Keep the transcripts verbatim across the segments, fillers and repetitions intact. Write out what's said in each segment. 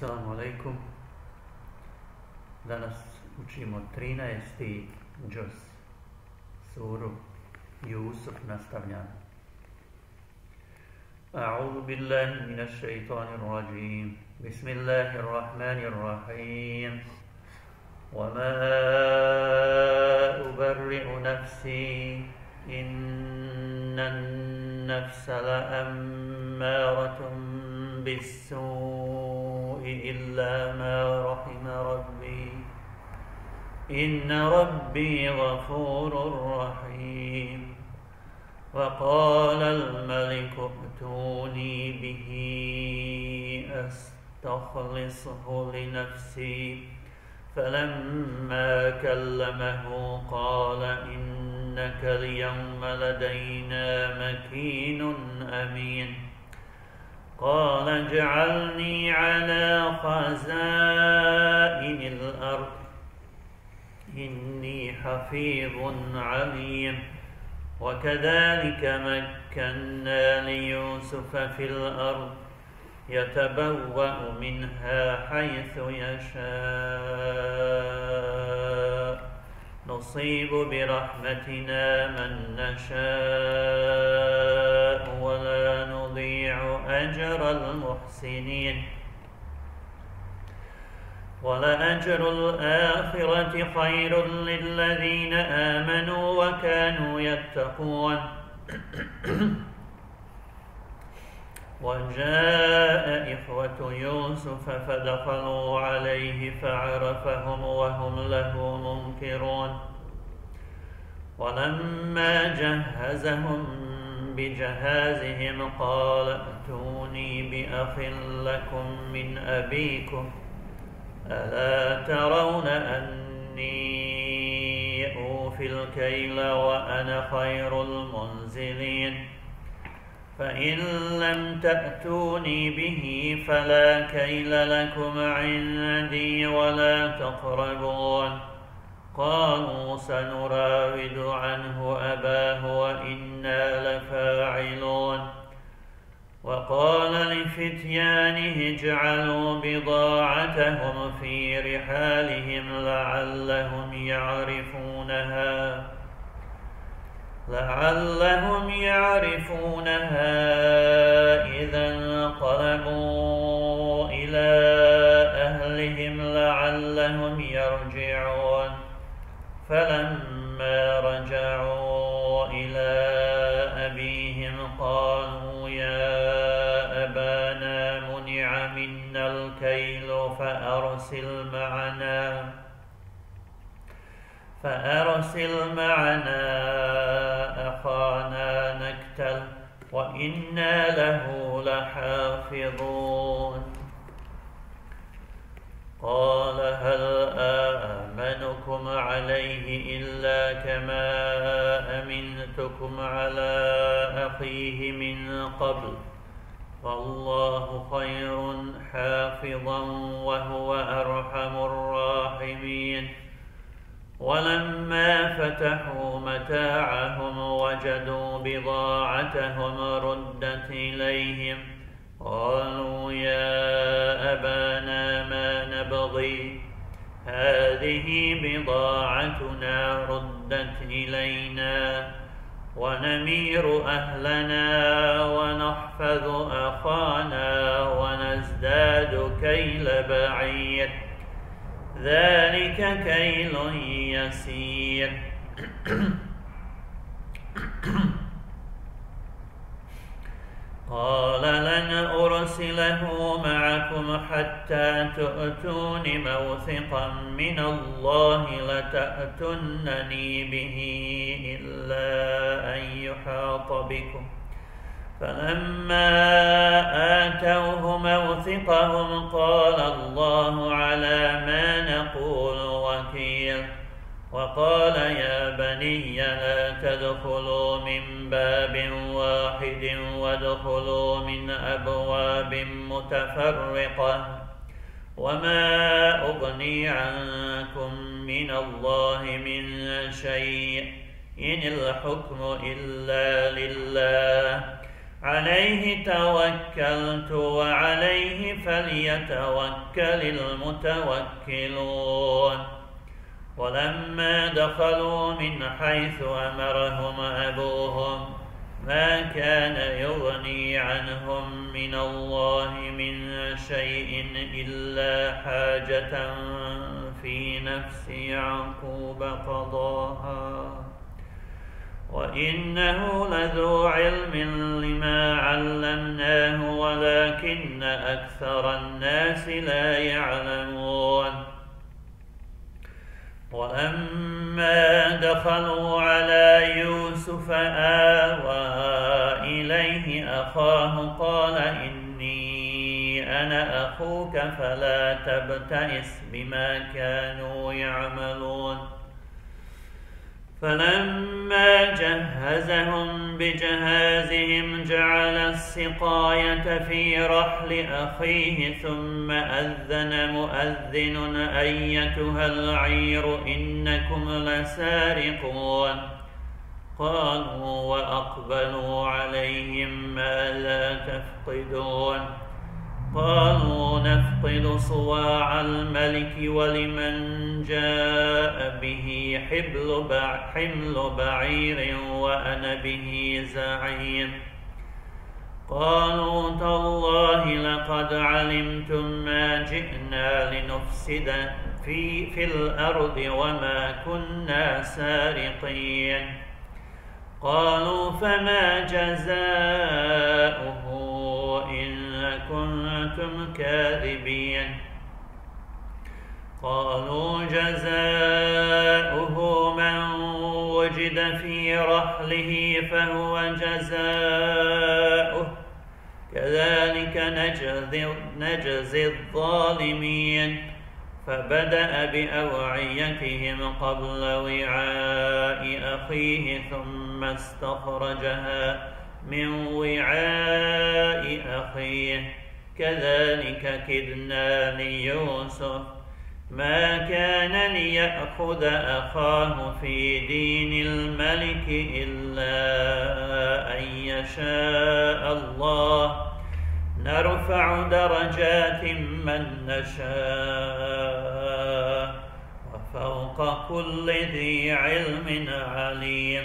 Assalamu alaikum. Danas učimo trinaesti džuz, suru Jusuf nastavlja. A'udhu billahi minash shaitanir rajim. Bismillahir rahmanir rahim. وَمَا أُبَرِّئُ نَفْسِي إِنَّ النَّفْسَ لَأَمَّارَةٌ بِالسُّوءِ إِلَّا مَا رَحِمَ رَبِّي إِنَّ رَبِّي غَفُورٌ رَحِيمٌ وَقَالَ الْمَلِكُ ائْتُونِي بِهِ أَسْتَخْلِصْهُ لِنَفْسِي فلما كلمه قال إنك اليوم لدينا مكين أمين قال اجعلني على خزائن الأرض إني حفيظ عليم وكذلك مكنا ليوسف في الأرض يتبوأ منها حيث يشاء نصيب برحمتنا من نشاء ولا نضيع أجر المحسنين ولأجر الآخرة خير للذين آمنوا وكانوا يتقون وجاء إخوة يوسف فدخلوا عليه فعرفهم وهم له منكرون ولما جهزهم بجهازهم قال ائتوني بأخ لكم من أبيكم ألا ترون أني أوفي الكيل وأنا خير المنزلين فإن لم تأتوني به فلا كيل لكم عندي ولا تقربون قالوا سنراود عنه أباه وإنا لفاعلون وقال لفتيانه اجعلوا بضاعتهم في رحالهم لعلهم يعرفونها لعلهم يعرفونها إذا انقلبوا إلى أهلهم لعلهم يرجعون فلما رجعوا إلى أبيهم قالوا يا أبانا منع منا الكيل فأرسل معنا فأرسل معنا أخانا نكتل وإنا له لحافظون قال هل آمنكم عليه إلا كما أمنتكم على أخيه من قبل فالله خير حافظا وهو أرحم الراحمين ولما فتحوا متاعهم وجدوا بضاعتهم ردت إليهم قالوا يا أبانا ما نبغي هذه بضاعتنا ردت إلينا ونمير أهلنا ونحفظ أخانا ونزداد كيل بعير ذلك كيل يسير قال لن أرسله معكم حتى تؤتون موثقا من الله لتأتونني به إلا أن يحاط بكم فلما آتوه موثقهم قال الله على ما نقول وكيل وقال يا بني لا تدخلوا من باب واحد وادخلوا من أبواب متفرقة وما أغني عنكم من الله من شيء إن الحكم إلا لله عليه توكلت وعليه فليتوكل المتوكلون. ولما دخلوا من حيث أمرهم أبوهم ما كان يغني عنهم من الله من شيء إلا حاجة في نفس يعقوب قضاها، وإنه لذو علم لما علمناه ولكن أكثر الناس لا يعلمون. ولما دخلوا على يوسف آوى إليه أخاه قال إني أنا أخوك فلا تبتئس بما كانوا يعملون. فلما جهزهم بجهازهم جعل السقاية في رحل أخيه ثم أذن مؤذن أيتها العير إنكم لسارقون. قالوا وأقبلوا عليهم ماذا تفقدون؟ قالوا نفقد صواع الملك ولمن جاء به حمل حمل بعير وأنا به زعيم. قالوا تالله لقد علمتم ما جئنا لنفسد في, في الأرض وما كنا سارقين. قالوا فما جزاؤه إن كنتم كاذبين؟ قالوا جزاؤه من وجد في رحله فهو جزاؤه كذلك نجزي, نجزي الظالمين. فبدأ بأوعيتهم قبل وعاء أخيه ثم استخرجها من وعاء أخيه كذلك كدنا ليوسف ما كان ليأخذ أخاه في دين الملك إلا أن يشاء الله نرفع درجات من نشاء وفوق كل ذي علم عليم.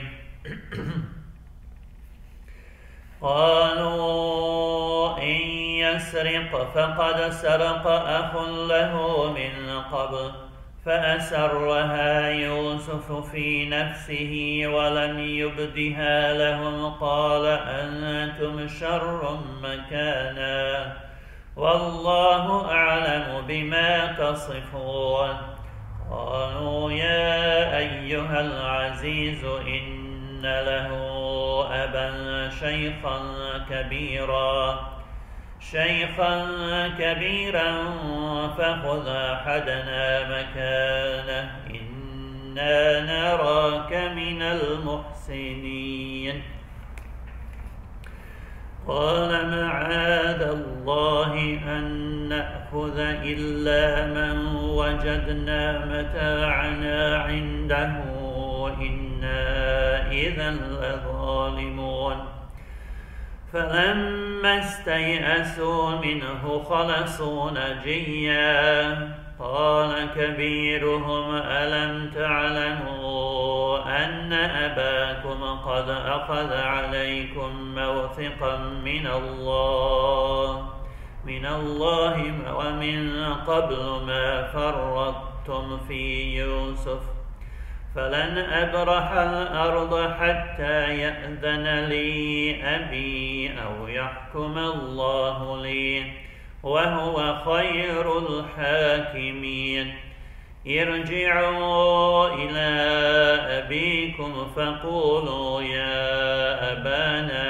قالوا إن يسرق فقد سرق أخ له من قبل فأسرها يوسف في نفسه ولم يبدها لهم قال أنتم شر مكانا والله أعلم بما تصفون. قالوا يا أيها العزيز إن له أبا شيخا كبيرا شيخا كبيرا فخذ أحدنا مكانه إنا نراك من المحسنين. قال معاذ الله أن نأخذ إلا من وجدنا متاعنا عنده إنا إذا لظالمون. فلما استيئسوا منه خلصوا نجيا قال كبيرهم ألم تعلموا أن أباكم قد أخذ عليكم موثقا من الله من الله ومن قبل ما فرطتم في يوسف فلن أبرح الأرض حتى يأذن لي أبي أو يحكم الله لي وهو خير الحاكمين. ارجعوا إلى أبيكم فقولوا يا أبانا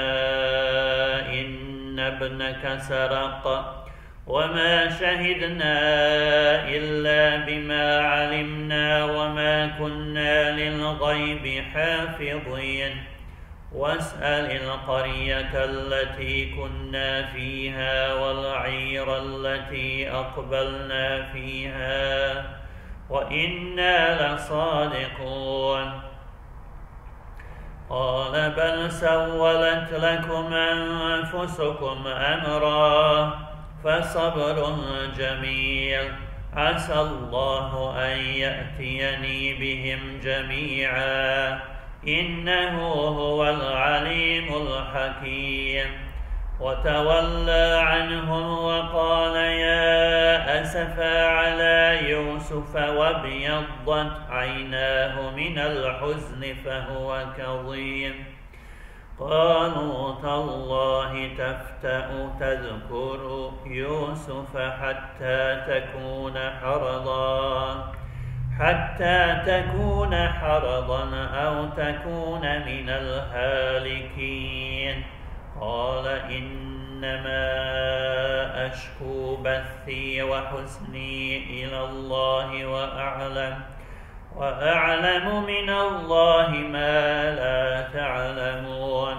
إن ابنك سرق وما شهدنا إلا بما علمنا وما كنا للغيب حافظين. واسأل القرية التي كنا فيها والعير التي أقبلنا فيها وإنا لصادقون. قال بل سولت لكم أنفسكم أمرا فصبر جميل عسى الله أن يأتيني بهم جميعا إنه هو العليم الحكيم. وتولى عنهم وقال يا أسفا على يوسف وابيضت عيناه من الحزن فهو كظيم. قالوا تالله تفتأ تذكر يوسف حتى تكون حرضا حتى تكون حرضا أو تكون من الهالكين. قال إنما أشكو بثي وحزني إلى الله وأعلم وأعلم من الله ما لا تعلمون.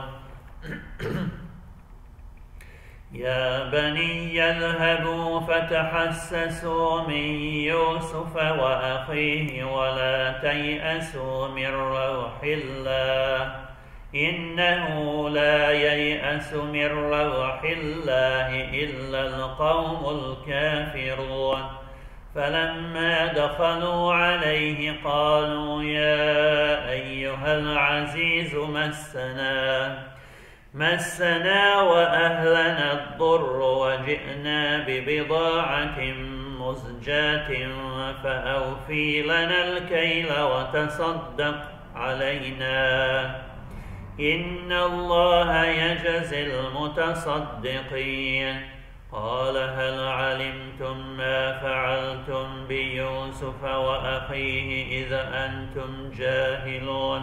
يا بني اذهبوا فتحسسوا من يوسف وأخيه ولا تيأسوا من روح الله إنه لا ييأس من روح الله إلا القوم الكافرون. فلما دخلوا عليه قالوا يا أيها العزيز مسنا مسنا وأهلنا الضر وجئنا ببضاعة مزجاة فأوفي لنا الكيل وتصدق علينا إن الله يجزي المتصدقين. قال هل علمتم ما فعلتم بيوسف وأخيه إذا أنتم جاهلون؟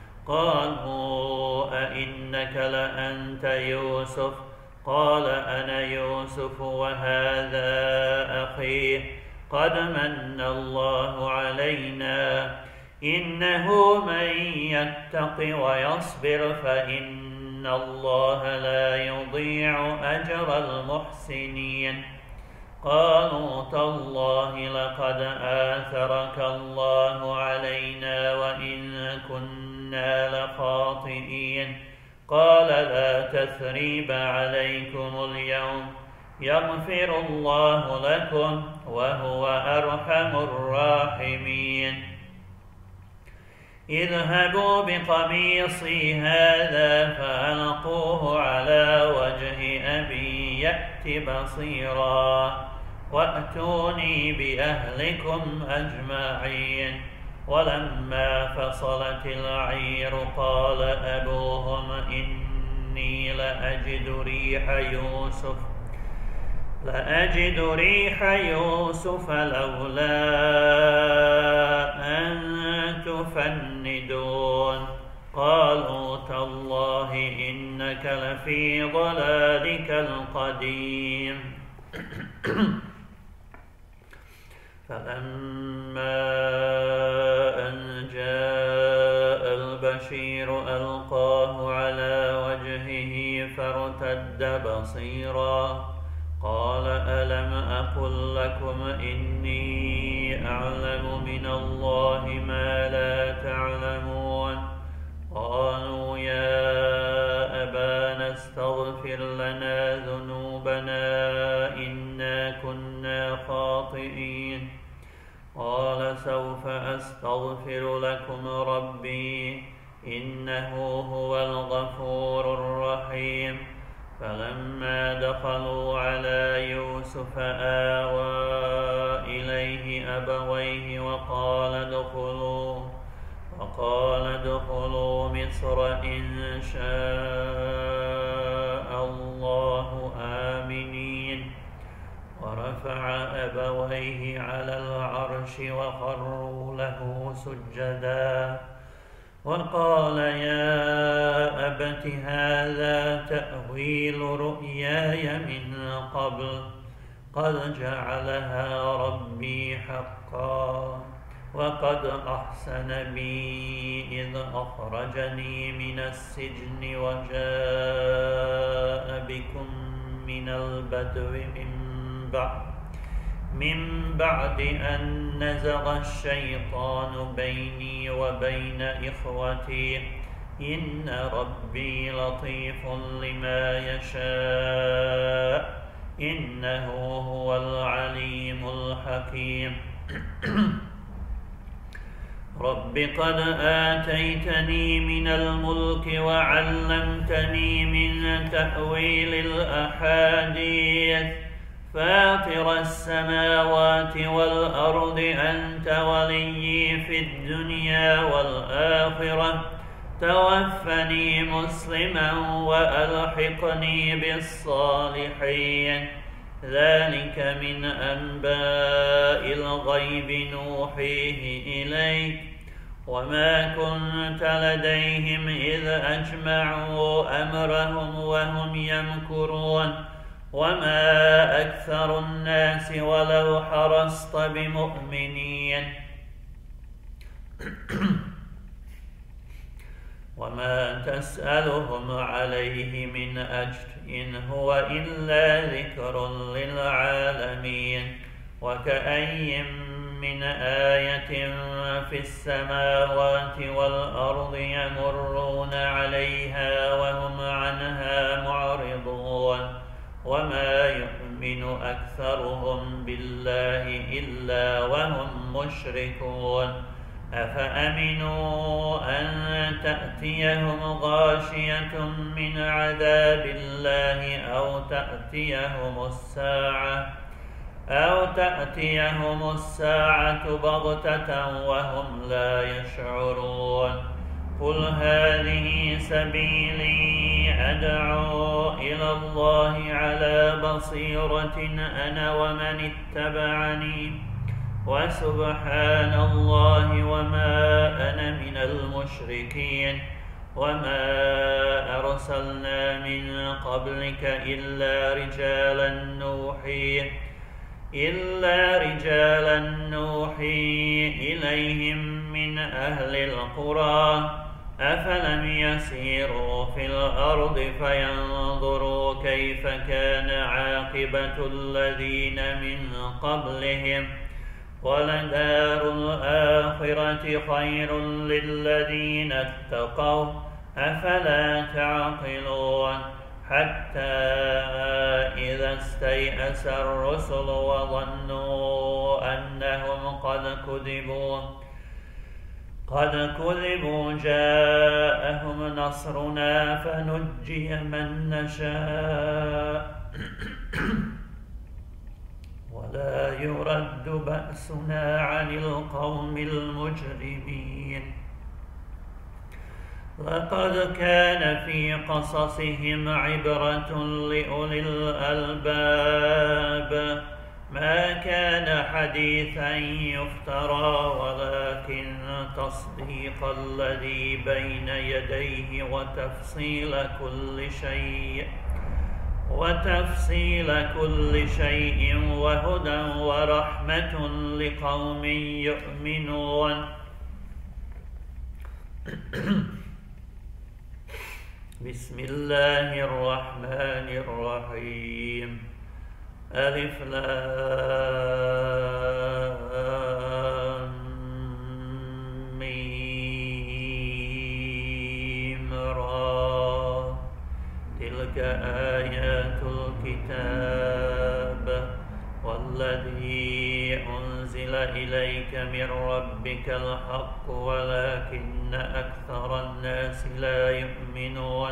قالوا أئنك لأنت يوسف؟ قال أنا يوسف وهذا أخيه قد من الله علينا إنه من يتق ويصبر فإن الله لا يضيع أجر المحسنين. قالوا تالله لقد آثرك الله علينا وإن كنا لخاطئين. قال لا تثريب عليكم اليوم يغفر الله لكم وهو أرحم الراحمين. اذهبوا بقميصي هذا فألقوه على وجه أبي يأت بصيرا وأتوني بأهلكم أجمعين. ولما فصلت العير قال أبوهم إني لأجد ريح يوسف لأجد ريح يوسف لولا أن تفندون. قالوا تالله إنك لفي ضلالك القديم. فلما أن جاء البشير ألقاه على وجهه فارتد بصيرا قال ألم أقل لكم إني أعلم من الله ما لا تعلمون؟ قالوا يا أبانا استغفر لنا ذنوبنا إنا كنا خاطئين. قال سوف أستغفر لكم ربي إنه هو الغفور الرحيم. فلما دخلوا على يوسف آوى إليه أبويه وقال ادخلوا وقال ادخلوا مصر إن شاء الله آمنين. ورفع أبويه على العرش وخروا له سجدا وقال يا أبت هذا تأويل رؤياي من قبل قد جعلها ربي حقا وقد أحسن بي إذ أخرجني من السجن وجاء بكم من البدو من بعد من بعد أن نزغ الشيطان بيني وبين إخوتي إن ربي لطيف لما يشاء إنه هو العليم الحكيم رب قد آتيتني من الملك وعلمتني من تأويل الأحاديث فاطر السماوات والأرض أنت وليي في الدنيا والآخرة توفني مسلما وألحقني بالصالحين ذلك من أنباء الغيب نوحيه إليك وما كنت لديهم إذ أجمعوا أمرهم وهم يمكرون وما أكثر الناس ولو حرصت بمؤمنين وما تسألهم عليه من أجر إن هو إلا ذكر للعالمين وكأي من آية في السماوات والأرض يمرون عليها وهم عنها معرضون وما يؤمن أكثرهم بالله إلا وهم مشركون أفأمنوا أن تأتيهم غاشية من عذاب الله أو تأتيهم الساعة أو تأتيهم الساعة بغتة وهم لا يشعرون قل هذه سبيلي أدعو إلى الله على بصيرة أنا ومن اتبعني وسبحان الله وما أنا من المشركين وما أرسلنا من قبلك إلا رجالا نوحي إلا رجالا نوحي إليهم من أهل القرى أفلم يسيروا في الأرض فينظروا كيف كان عاقبة الذين من قبلهم ولدار الآخرة خير للذين اتقوا أفلا تعقلون حتى إذا استيأس الرسل وظنوا أنهم قد كذبوا قد كذبوا جاءهم نصرنا فنجي من نشاء ولا يرد بأسنا عن القوم المجرمين لقد كان في قصصهم عبرة لأولي الألباب ما كان حديثا يفترى ولكن تصديق الذي بين يديه وتفصيل كل شيء وتفصيل كل شيء وهدى ورحمة لقوم يؤمنون بسم الله الرحمن الرحيم ألف لام ميم را تلك آيات الكتاب والذي أنزل إليك من ربك الحق ولكن أكثر الناس لا يؤمنون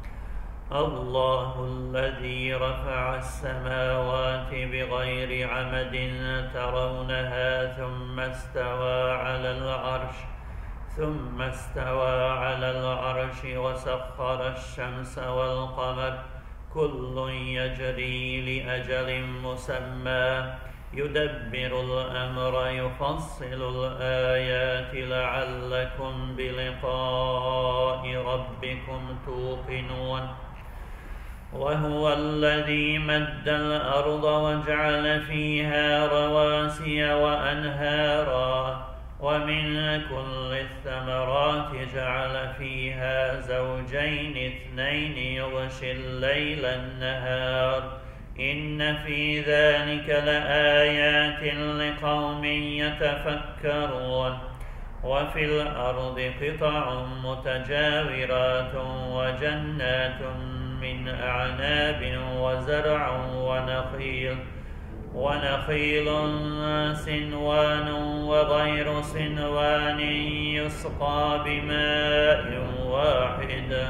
الله الذي رفع السماوات بغير عمد ترونها ثم استوى على العرش ثم استوى على العرش وسخر الشمس والقمر كل يجري لأجل مسمى يدبر الأمر يفصل الآيات لعلكم بلقاء ربكم توقنون وهو الذي مد الأرض وجعل فيها رواسي وأنهارا ومن كل الثمرات جعل فيها زوجين اثنين يغشي الليل النهار إن في ذلك لآيات لقوم يتفكرون وفي الأرض قطع متجاورات وجنات من أعناب وزرع ونخيل ونخيل سنوان وغير سنوان يسقى بماء واحد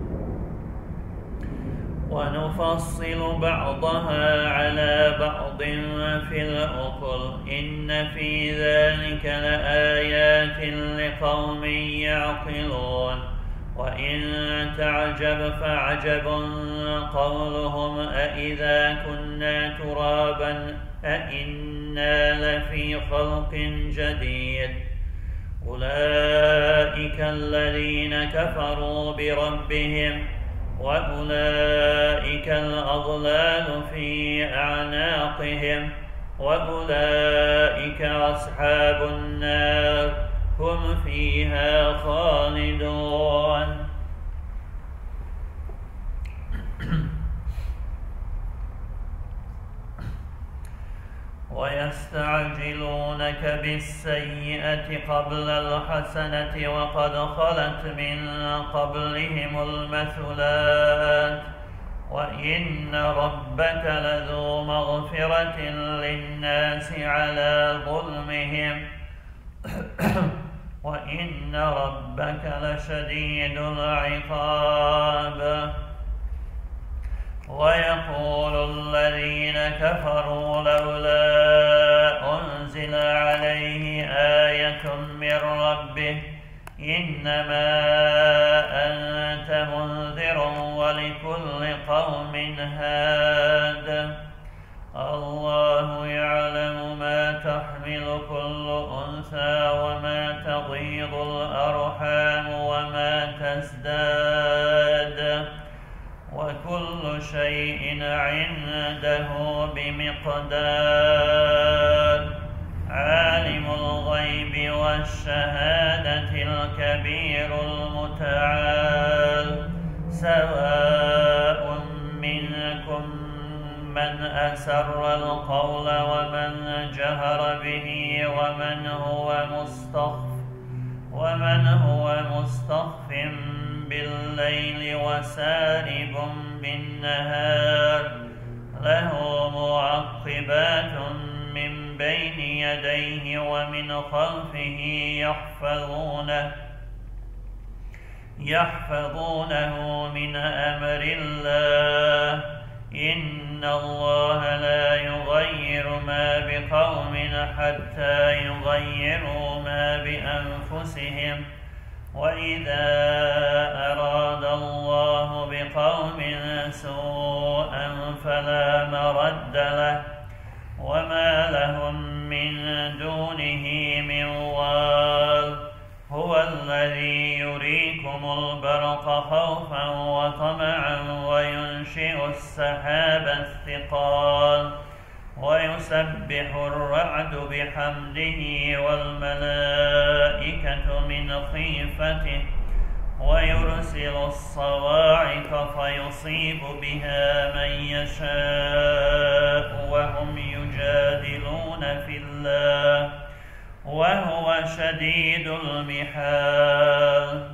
ونفصل بعضها على بعض في الأكل إن في ذلك لآيات لقوم يعقلون وإن تعجب فعجب قولهم أإذا كنا ترابا أإنا لفي خلق جديد أولئك الذين كفروا بربهم وأولئك الأضلال في أعناقهم وأولئك أصحاب النار هم فيها خالدون. ويستعجلونك بالسيئة قبل الحسنة وقد خلت من قبلهم المثلات وإن ربك لذو مغفرة للناس على ظلمهم وإن ربك لشديد العقاب. ويقول الذين كفروا لولا أنزل عليه آية من ربه إنما أنت منذر ولكل قوم هاد الله يعلم ما تحمل كل أنثى وما تغيض الأرحام وما تزداد وكل شيء عنده بمقدار. عالم الغيب والشهادة الكبير المتعال سواء منكم من أسر القول ومن جهر به ومن هو مستخف ومن هو مستخف بالليل وسارب بالنهار له معقبات من بين يديه ومن خلفه يحفظونه يحفظونه من أمر الله إن الله لا يغير ما بقوم حتى يغيروا ما بأنفسهم وإذا أراد الله بقوم سوءا فلا مرد له وما لهم من دونه من وال هو الذي يريكم البرق خوفا وطمعا وينشئ السحاب الثقال ويسبح الرعد بحمده والملائكة من خيفته ويرسل الصواعق فيصيب بها من يشاء وهم يجادلون في الله وهو شديد المحال.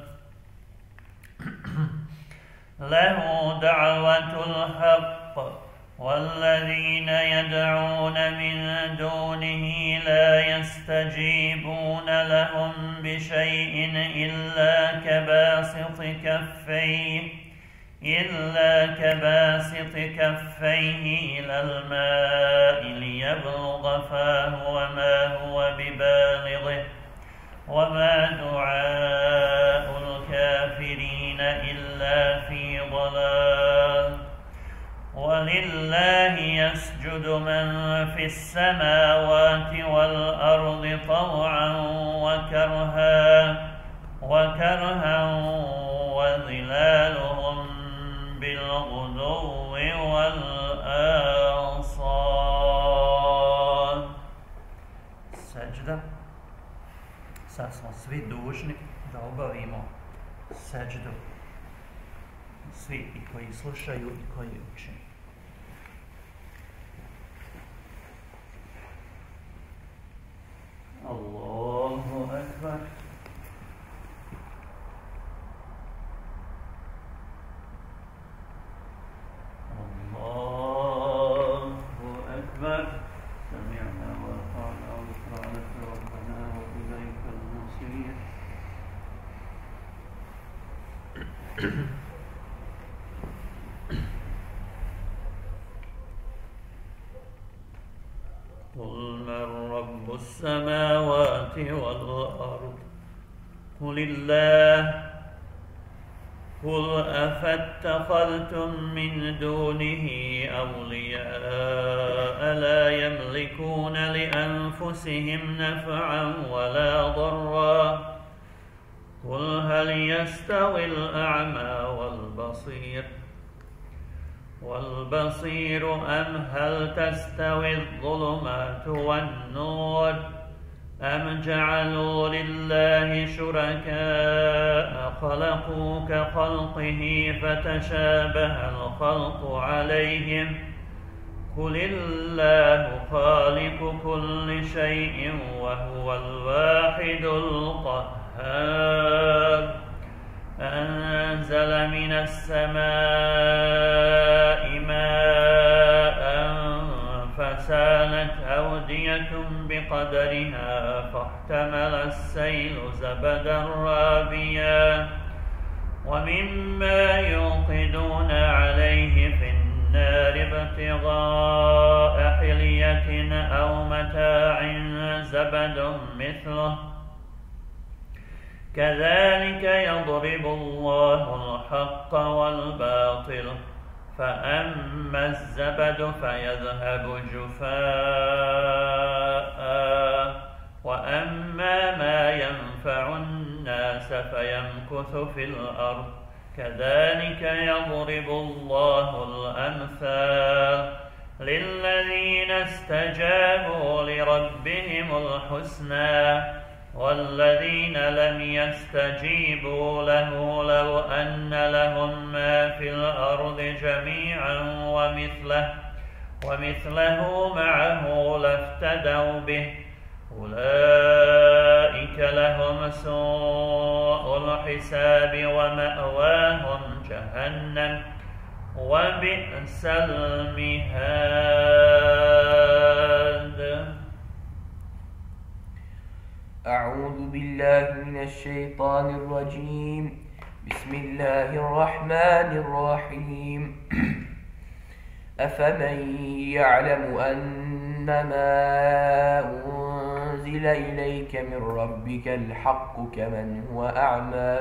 له دعوة الحق والذين يدعون من دونه لا يستجيبون لهم بشيء إلا كباسط كفيه إلا كباسط كفيه إلى الماء ليبلغ فاه وما هو ببالغه وما دعاء الكافرين إلا في ضلال. ولله يسجد من في السماوات والأرض طوعا وكرها وكرها وظلالهم بالغدو والآصال. Seđda. Sad smo svi dužni da obavimo seđdu. Svi i koji slušaju i koji uče. Allahu Ekber. قل من رب السماوات والأرض قل الله قل أفاتخذتم من دونه أولياء لا يملكون لأنفسهم نفعا ولا ضرا قل هل يستوي الأعمى والبصير والبصير أم هل تستوي الظلمات والنور أم جعلوا لله شركاء خلقوا كخلقه فتشابه الخلق عليهم قل الله خالق كل شيء وهو الواحد القهار أنزل من السماء ماء فسالت أودية بقدرها فاحتمل السيل زبدا رابيا ومما يوقدون عليه في النار ابتغاء حلية أو متاع زبد مثله كذلك يضرب الله الحق والباطل فأما الزبد فيذهب جفاء وأما ما ينفع الناس فيمكث في الأرض كذلك يضرب الله الأمثال للذين استجابوا لربهم الحسنى والذين لم يستجيبوا له لو أن لهم ما في الأرض جميعا ومثله ومثله معه لافتدوا به أولئك لهم سوء الحساب ومأواهم جهنم وبئس المهاد. أعوذ بالله من الشيطان الرجيم. بسم الله الرحمن الرحيم. أفمن يعلم أنما أنزل إليك من ربك الحق كمن هو أعمى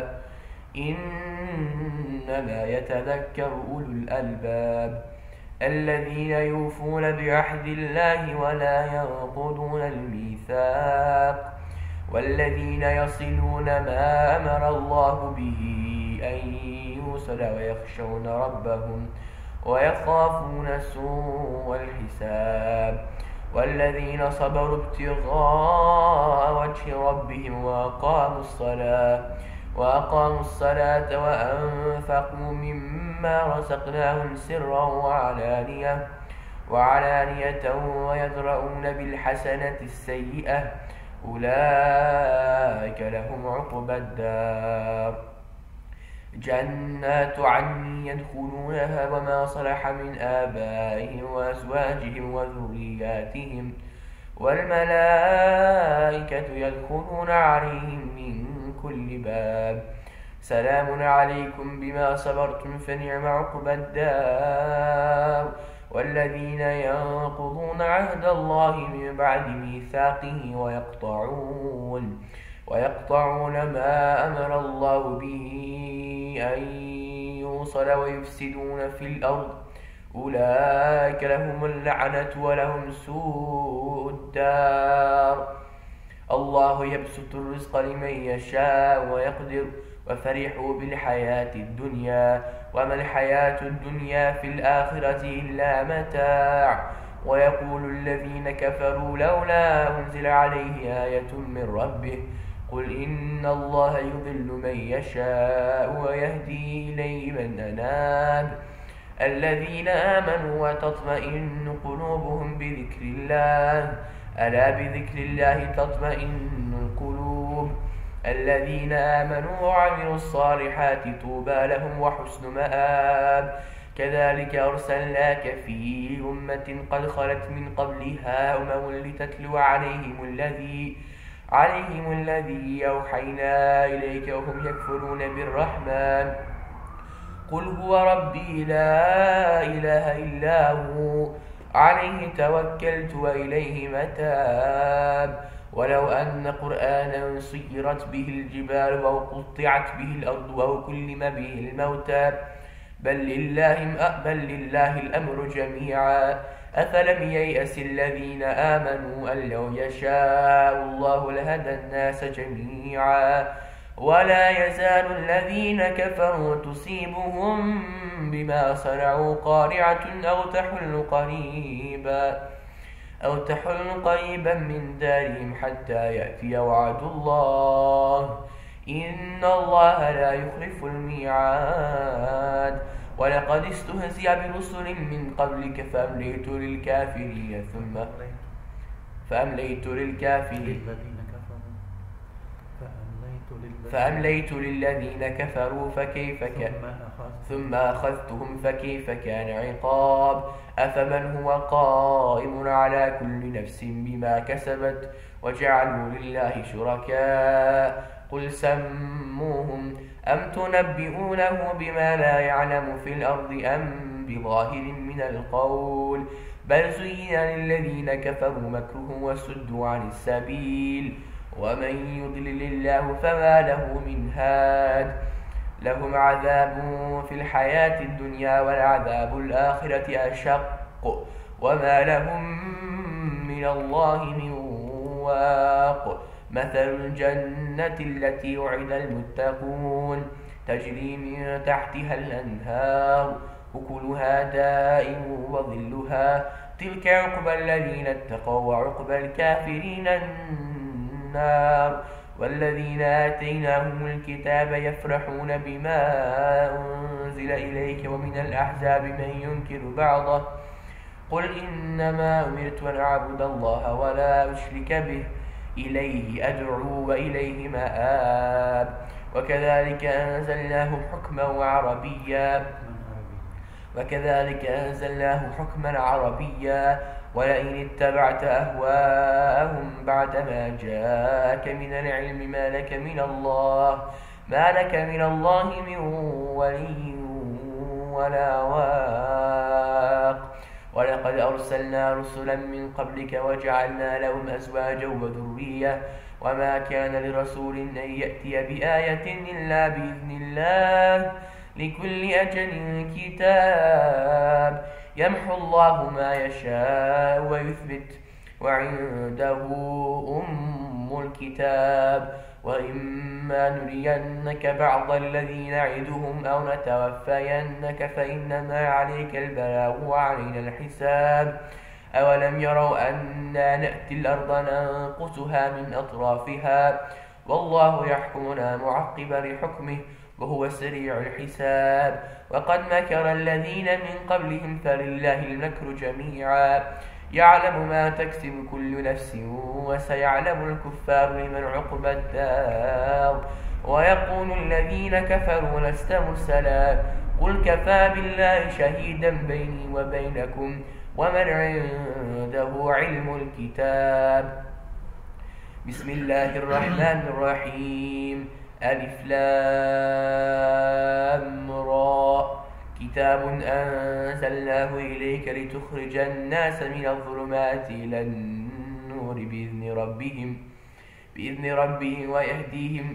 إنما يتذكر أولو الألباب الذين يوفون بعهد الله ولا ينقضون الميثاق والذين يصلون ما أمر الله به أن يوصل ويخشون ربهم ويخافون سوء الحساب والذين صبروا ابتغاء وجه ربهم وأقاموا الصلاة وأقاموا الصلاة وأنفقوا مما رزقناهم سرا وعلانية وعلانية ويدرؤون بالحسنة السيئة أولئك لهم عقبى الدار جنات عدن يدخلونها وما صلح من آبائهم وأزواجهم وذرياتهم والملائكة يدخلون عليهم من كل باب سلام عليكم بما صبرتم فنعم عقبى الدار والذين ينقضون عهد الله من بعد ميثاقه ويقطعون ويقطعون ما أمر الله به أن يوصل ويفسدون في الأرض أولئك لهم اللعنة ولهم سوء الدار الله يبسط الرزق لمن يشاء ويقدر وفرحوا بالحياة الدنيا وما الحياة الدنيا في الآخرة إلا متاع ويقول الذين كفروا لولا أنزل عليه آية من ربه قل إن الله يضل من يشاء ويهدي إليه من أناب الذين آمنوا وتطمئن قلوبهم بذكر الله ألا بذكر الله تطمئن القلوب الذين آمنوا وعملوا الصالحات طوبى لهم وحسن مآب كذلك أرسلناك في أمة قد خلت من قبلها أمم لتتلو عليهم الذي عليهم الذي أوحينا إليك وهم يكفرون بالرحمن قل هو ربي لا إله إلا هو عليه توكلت وإليه متاب ولو أن قرآنا سيرت به الجبال أو قطعت به الأرض أو كلم به الموتى بل لله, بل لله الأمر جميعا أفلم ييأس الذين آمنوا أن لو يشاء الله لهدى الناس جميعا ولا يزال الذين كفروا تصيبهم بما صنعوا قارعة أو تحل قريبا أو تحل قريبا من دارهم حتى يأتي وعد الله إن الله لا يخلف الميعاد ولقد استهزئ برسل من قبلك فأمليت للكافرين ثم فأمليت للكافرين فأمليت للذين كفروا فكيف كان ثم أخذتهم فكيف كان عقاب أفمن هو قائم على كل نفس بما كسبت وجعلوا لله شركاء قل سموهم أم تنبئونه بما لا يعلم في الأرض أم بظاهر من القول بل زين للذين كفروا مكرهم وسدوا عن السبيل ومن يضلل الله فما له من هاد لهم عذاب في الحياة الدنيا والعذاب الآخرة أشق وما لهم من الله من واق مثل الجنة التي وعد المتقون تجري من تحتها الأنهار أكلها دائم وظلها تلك عقبى الذين اتقوا وعقبى الكافرين النار والذين آتيناهم الكتاب يفرحون بما أنزل إليك ومن الأحزاب من ينكر بعضه قل إنما أمرت أن أعبد الله ولا أشرك به إليه أدعو وإليه مآب وكذلك أنزلناه حكما وعربيا وكذلك أنزلناه حكما عربيا ولئن اتبعت أهواءهم بعدما جاءك من العلم ما لك من الله ما لك من الله من ولي ولا واق ولقد أرسلنا رسلا من قبلك وجعلنا لهم أزواجا وذرية وما كان لرسول أن يأتي بآية إلا بإذن الله لكل أجل كتاب يمحو الله ما يشاء ويثبت وعنده أم الكتاب وإما نرينك بعض الذي نعدهم أو نتوفينك فإنما عليك البلاغ وعلينا الحساب أولم يروا أنا نأتي الأرض ننقصها من أطرافها والله يحكم لا معقب لحكمه وهو سريع الحساب وقد مكر الذين من قبلهم فلله المكر جميعا يعلم ما تكسب كل نفس وسيعلم الكفار لمن عقبى الدار ويقول الذين كفروا لست مرسلا قل كفى بالله شهيدا بيني وبينكم ومن عنده علم الكتاب بسم الله الرحمن الرحيم ألف لام را كتاب أنزلناه إليك لتخرج الناس من الظلمات إلى النور بإذن ربهم بإذن ربهم ويهديهم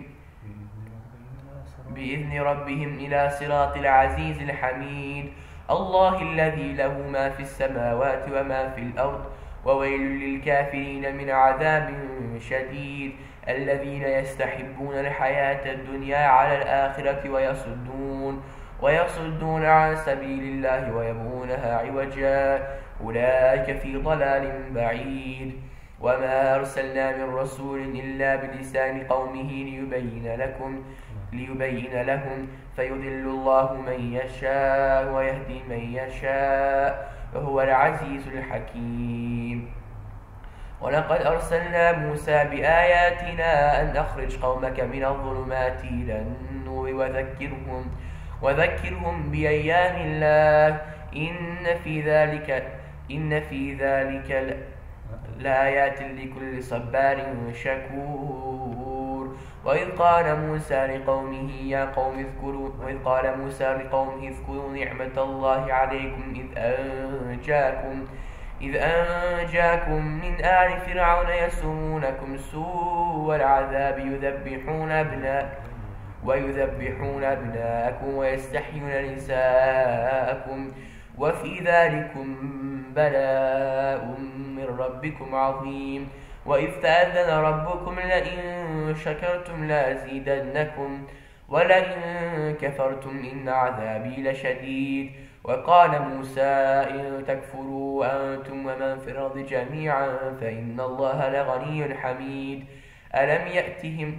بإذن ربهم إلى صراط العزيز الحميد الله الذي له ما في السماوات وما في الأرض وويل للكافرين من عذاب شديد الذين يستحبون الحياة الدنيا على الآخرة ويصدون ويصدون عن سبيل الله ويبغونها عوجا أولئك في ضلال بعيد وما أرسلنا من رسول إلا بلسان قومه ليبين لكم ليبين لهم فيضل الله من يشاء ويهدي من يشاء وهو العزيز الحكيم ولقد أرسلنا موسى بآياتنا أن أخرج قومك من الظلمات إلى النور وذكرهم وذكرهم بأيام الله إن في ذلك إن في ذلك لآيات لكل صبار شكور وإذ قال موسى لقومه يا قوم اذكروا وإذ قال موسى لقومه اذكروا نعمة الله عليكم إذ أنجاكم إذ أنجاكم من آل فرعون يسومونكم سوء العذاب يذبحون أبناءكم ويذبحون أبناءكم ويستحيون نساءكم وفي ذلكم بلاء من ربكم عظيم. وإذ تأذن ربكم لئن شكرتم لأزيدنكم ولئن كفرتم إن عذابي لشديد. وقال موسى إن تكفروا أنتم ومن في الأرض جميعا فإن الله لغني حميد. ألم يأتهم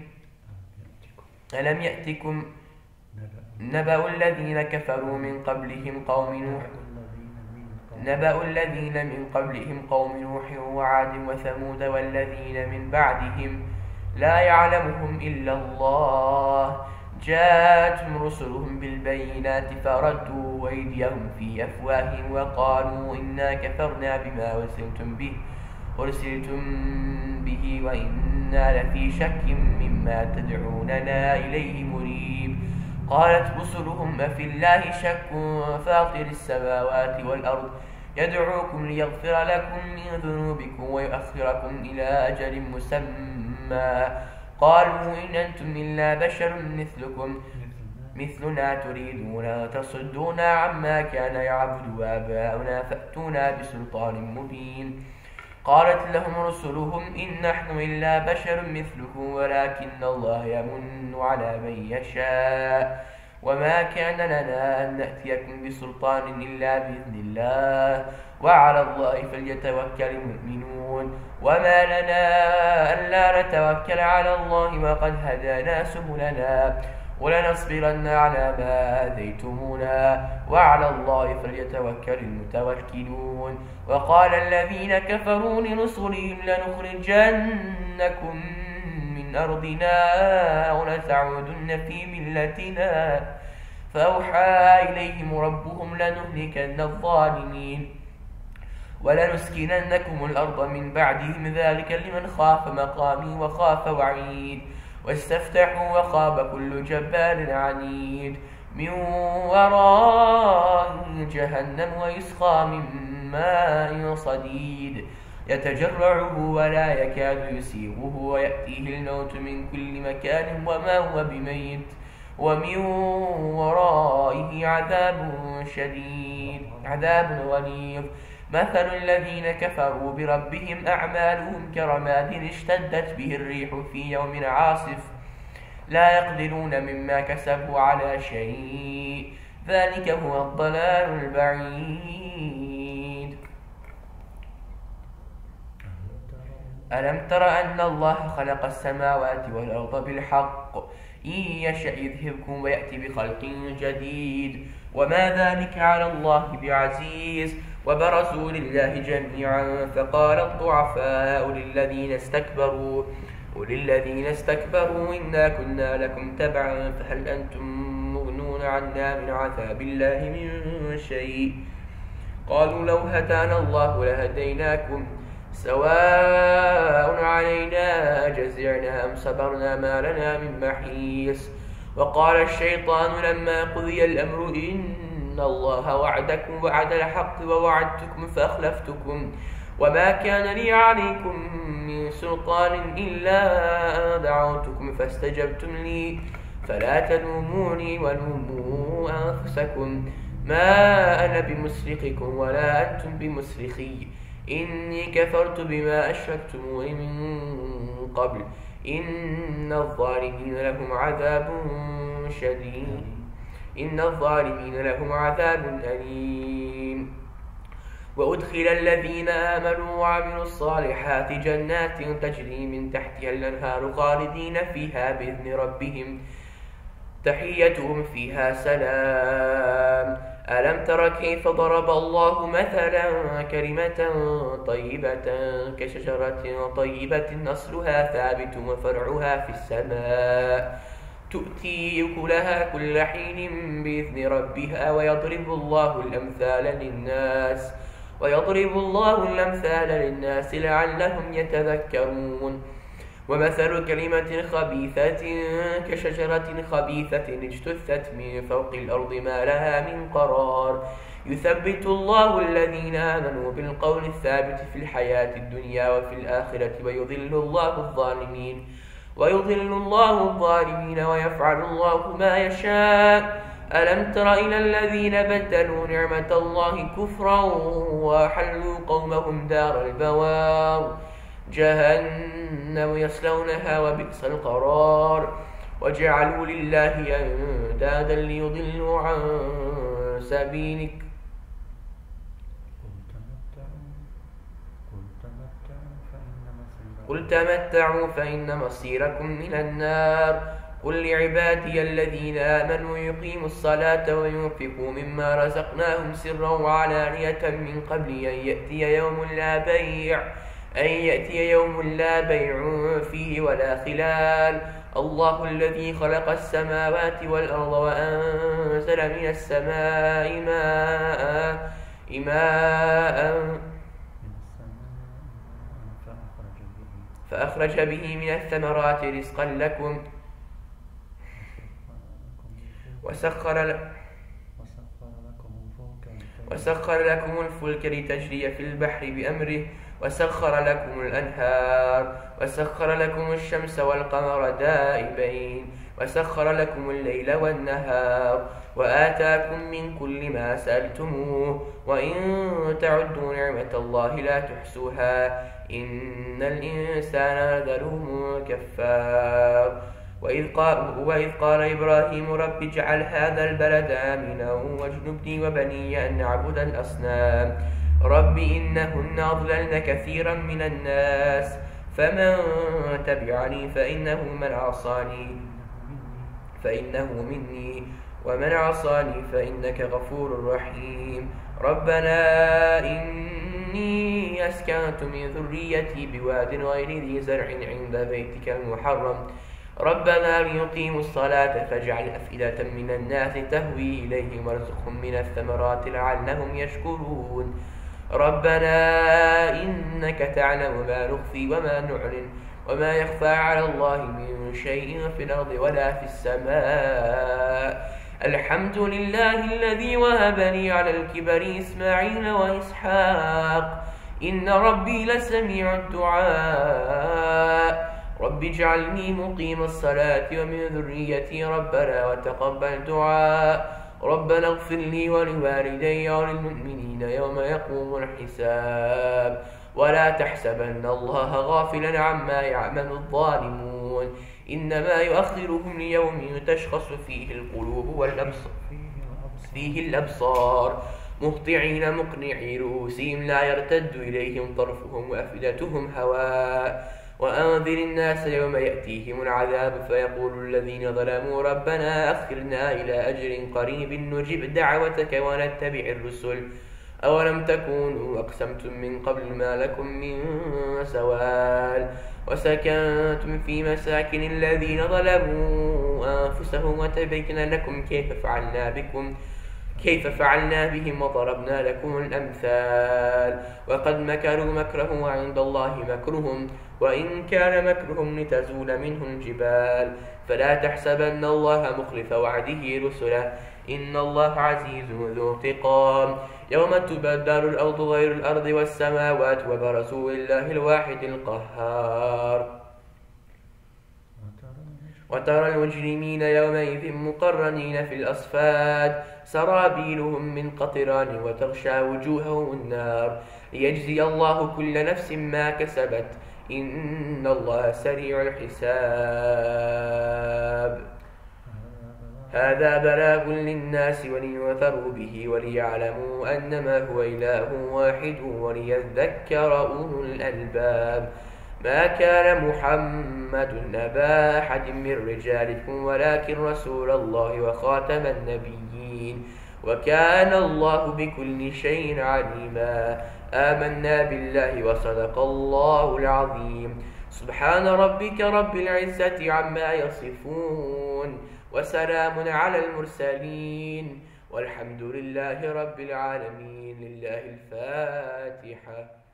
ألم يأتكم نبأ الذين كفروا من قبلهم قوم نوح نبأ الذين من قبلهم قوم نوح وعاد وثمود والذين من بعدهم لا يعلمهم إلا الله جاءتهم رسلهم بالبينات فردوا أيديهم في أفواههم وقالوا إنا كفرنا بما أرسلتم به أرسلتم به وإنا لفي شك مما تدعوننا إليه مريب. قالت رسلهم أفي الله شك فاطر السماوات والأرض يدعوكم ليغفر لكم من ذنوبكم ويؤخركم إلى أجل مسمى قالوا إن أنتم إلا بشر مثلكم مثلنا تريدون أن تصدونا عما كان يعبد آباؤنا فأتونا بسلطان مبين. قالت لهم رسلهم إن نحن إلا بشر مثلكم ولكن الله يمن على من يشاء وما كان لنا أن نأتيكم بسلطان إلا بإذن الله وعلى الله فليتوكل المؤمنون. وما لنا ألا نتوكل على الله وقد هدانا سبلنا ولنصبرن على ما آذيتمونا وعلى الله فليتوكل المتوكلون. وقال الذين كفروا لرسلهم لنخرجنكم من أرضنا ولتعودن في ملتنا فأوحى إليهم ربهم لنهلكن الظالمين ولنسكننكم الأرض من بعدهم ذلك لمن خاف مقامي وخاف وعيد. واستفتحوا وخاب كل جبار عنيد من وراء جهنم ويسقى من ماء صديد يتجرعه ولا يكاد يسيغه ويأتيه الموت من كل مكان وما هو بميت ومن ورائه عذاب شديد عذاب غليظ. مثل الذين كفروا بربهم أعمالهم كرماد اشتدت به الريح في يوم عاصف لا يقدرون مما كسبوا على شيء ذلك هو الضلال البعيد. ألم تر أن الله خلق السماوات والأرض بالحق إن يشأ يذهبكم ويأتي بخلق جديد وما ذلك على الله بعزيز. وبرزوا لله جميعا فقال الضعفاء للذين استكبروا وللذين استكبروا إنا كنا لكم تبعا فهل أنتم مغنون عنا من عذاب الله من شيء قالوا لو هدانا الله لهديناكم سواء علينا جزعنا أم صبرنا ما لنا من محيص. وقال الشيطان لما قضي الأمر إن الله وعدكم وعد الحق ووعدتكم فأخلفتكم وما كان لي عليكم من سلطان إلا أن دعوتكم فاستجبتم لي فلا تلوموني ولوموا أنفسكم ما أنا بمصرخكم ولا أنتم بمصرخي إني كفرت بما أشركتموني من قبل إن الظالمين لهم عذاب شديد إن الظالمين لهم عذاب أليم. وأدخل الذين آمنوا وعملوا الصالحات جنات تجري من تحتها الأنهار خالدين فيها بإذن ربهم تحيتهم فيها سلام. ألم تر كيف ضرب الله مثلا كلمة طيبة كشجرة طيبة أصلها ثابت وفرعها في السماء تؤتي أكلها كل حين بإذن ربها ويضرب الله الأمثال للناس ويضرب الله الأمثال للناس لعلهم يتذكرون. ومثل كلمة خبيثة كشجرة خبيثة اجتثت من فوق الأرض ما لها من قرار يثبت الله الذين آمنوا بالقول الثابت في الحياة الدنيا وفي الآخرة ويضل الله الظالمين ويضل الله الظالمين ويفعل الله ما يشاء ألم تر إلى الذين بدلوا نعمة الله كفرا وأحلوا قومهم دار البوار جهنم يصلونها وبئس القرار وجعلوا لله أندادا ليضلوا عن سبيلك قل تمتعوا فإن مصيركم من النار قل لعبادي الذين آمنوا يقيموا الصلاة وينفقوا مما رزقناهم سرا وعلانية من قبل أن يأتي يوم لا بيع أن يأتي يوم لا بيع فيه ولا خلال الله الذي خلق السماوات والأرض وأنزل من السماء ماء ماء فأخرج به من الثمرات رزقا لكم وسخر وسخر لكم الفلك لتجري في البحر بأمره وسخر لكم الأنهار وسخر لكم الشمس والقمر دائبين وسخر لكم الليل والنهار وآتاكم من كل ما سألتموه وإن تعدوا نعمة الله لا تحصوها إن الإنسان لظلوم كفار وإذ قال, وإذ قال إبراهيم رب اجعل هذا البلد آمنا واجنبني وبني أن نعبد الأصنام رب إنهن أضللن كثيرا من الناس فمن تبعني فإنه من عصاني فإنه مني ومن عصاني فإنك غفور رحيم ربنا إني أسكنت من ذريتي بواد غير ذي زرع عند بيتك المحرم ربنا ليقيموا الصلاة فاجعل أفئدة من الناس تهوي إليهم وارزقهم من الثمرات لعلهم يشكرون ربنا إنك تعلم ما نخفي وما نعلن وما يخفى على الله من شيء في الأرض ولا في السماء الحمد لله الذي وهب لي على الكبر إسماعيل وإسحاق إن ربي لسميع الدعاء رب اجعلني مقيم الصلاة ومن ذريتي ربنا وتقبل دعاء ربنا اغفر لي ولوالدي وللمؤمنين يوم يقوم الحساب ولا تحسبن الله غافلا عما يعمل الظالمون إنما يؤخرهم ليوم تشخص فيه القلوب والأبصار فيه الأبصار مهطعين مقنعي رؤوسهم لا يرتد إليهم طرفهم وأفئدتهم هواء وأنذر الناس يوم يأتيهم العذاب فيقول الذين ظلموا ربنا أخرنا إلى أجل قريب نجب دعوتك ونتبع الرسل أولم تكونوا أقسمتم من قبل ما لكم من سوال وسكنتم في مساكن الذين ظلموا أنفسهم وتبين لكم كيف فعلنا بكم كيف فعلنا بهم وضربنا لكم الأمثال وقد مكروا مكرهم وعند الله مكرهم وإن كان مكرهم لتزول منه الجبال فلا تحسبن الله مخلف وعده رسله إن الله عزيز ذو انتقام يوم تبدل الأرض غير الأرض والسماوات وبرزوا لله الواحد القهار وترى المجرمين يومئذ مقرنين في الأصفاد سرابيلهم من قطران وتغشى وجوههم النار ليجزي الله كل نفس ما كسبت إن الله سريع الحساب هذا بلاغ للناس ولينذروا به وليعلموا أنما هو إله واحد وليذكر أولو الألباب ما كان محمد أبا أحد من رجالكم ولكن رسول الله وخاتم النبيين وكان الله بكل شيء عليما آمنا بالله وصدق الله العظيم سبحان ربك رب العزة عما يصفون وسلام على المرسلين والحمد لله رب العالمين لله الفاتحة.